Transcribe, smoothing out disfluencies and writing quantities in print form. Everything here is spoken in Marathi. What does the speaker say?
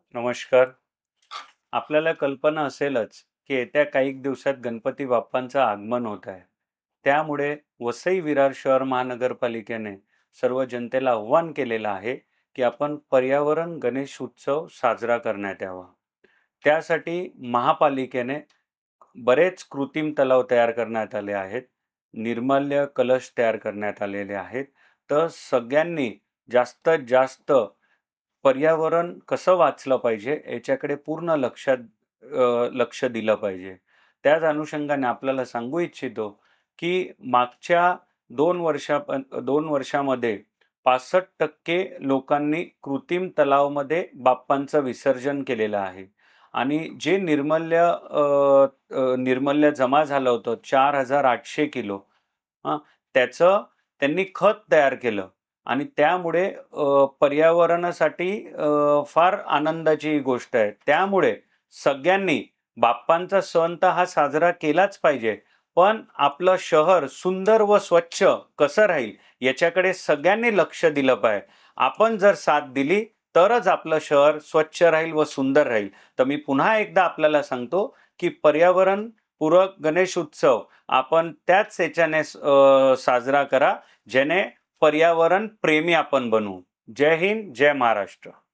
नमस्कार. आपल्याला कल्पना असेलच, की येत्या काही दिवसात गणपती बाप्पांचं आगमन होत आहे. त्यामुळे वसई विरार शहर महानगरपालिकेने सर्व जनतेला आव्हान केलेलं आहे, की आपण पर्यावरण गणेश उत्सव साजरा करण्यात यावा. त्यासाठी महापालिकेने बरेच कृत्रिम तलाव तयार करण्यात आले आहेत. निर्माल्य कलश तयार करण्यात आलेले आहेत. तर सगळ्यांनी जास्तीत जास्त पर्यावरण कसं वाचलं पाहिजे याच्याकडे पूर्ण लक्ष दिलं पाहिजे. त्याच अनुषंगाने आपल्याला सांगू इच्छितो, की मागच्या 2 वर्षामध्ये 65% लोकांनी कृत्रिम तलावामध्ये बाप्पांचं विसर्जन केलेलं आहे. आणि जे निर्माल्य जमा झालं होतं 4,800 किलो हां, त्याचं त्यांनी खत तयार केलं आणि त्यामुळे पर्यावरणासाठी फार आनंदाची गोष्ट आहे. त्यामुळे सगळ्यांनी बाप्पांचा सण तर हा साजरा केलाच पाहिजे. पण आपलं शहर सुंदर व स्वच्छ कसं राहील याच्याकडे सगळ्यांनी लक्ष दिलं पाहिजे. आपण जर साथ दिली तरच आपलं शहर स्वच्छ राहील व सुंदर राहील. तर मी पुन्हा एकदा आपल्याला सांगतो, की पर्यावरणपूरक गणेश उत्सव आपण त्याच ह्याच्याने साजरा करा, ज्याने पर्यावरण प्रेमी आपण बनू. जय हिंद, जय महाराष्ट्र.